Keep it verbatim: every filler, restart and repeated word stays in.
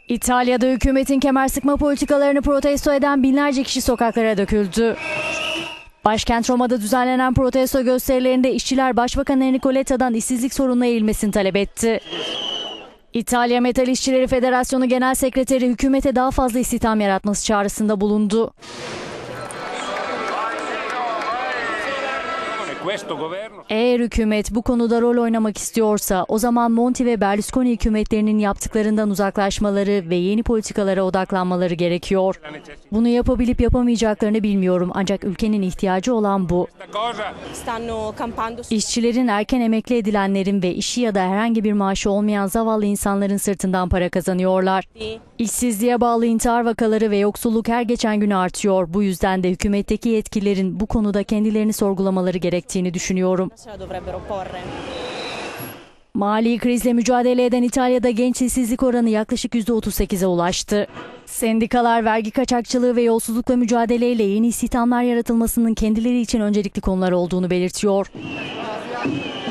İtalya'da hükümetin kemer sıkma politikalarını protesto eden binlerce kişi sokaklara döküldü. Başkent Roma'da düzenlenen protesto gösterilerinde işçiler Başbakan Enrico Letta'dan işsizlik sorununa eğilmesini talep etti. İtalya Metal İşçileri Federasyonu Genel Sekreteri hükümete daha fazla istihdam yaratması çağrısında bulundu. Eğer hükümet bu konuda rol oynamak istiyorsa o zaman Monti ve Berlusconi hükümetlerinin yaptıklarından uzaklaşmaları ve yeni politikalara odaklanmaları gerekiyor. Bunu yapabilip yapamayacaklarını bilmiyorum ancak ülkenin ihtiyacı olan bu. İşçilerin, erken emekli edilenlerin ve işi ya da herhangi bir maaşı olmayan zavallı insanların sırtından para kazanıyorlar. İşsizliğe bağlı intihar vakaları ve yoksulluk her geçen gün artıyor. Bu yüzden de hükümetteki yetkililerin bu konuda kendilerini sorgulamaları gerektiğini düşünüyorum. Mali krizle mücadele eden İtalya'da genç işsizlik oranı yaklaşık yüzde otuz sekize ulaştı. Sendikalar vergi kaçakçılığı ve yolsuzlukla mücadeleyle yeni istihdamlar yaratılmasının kendileri için öncelikli konular olduğunu belirtiyor.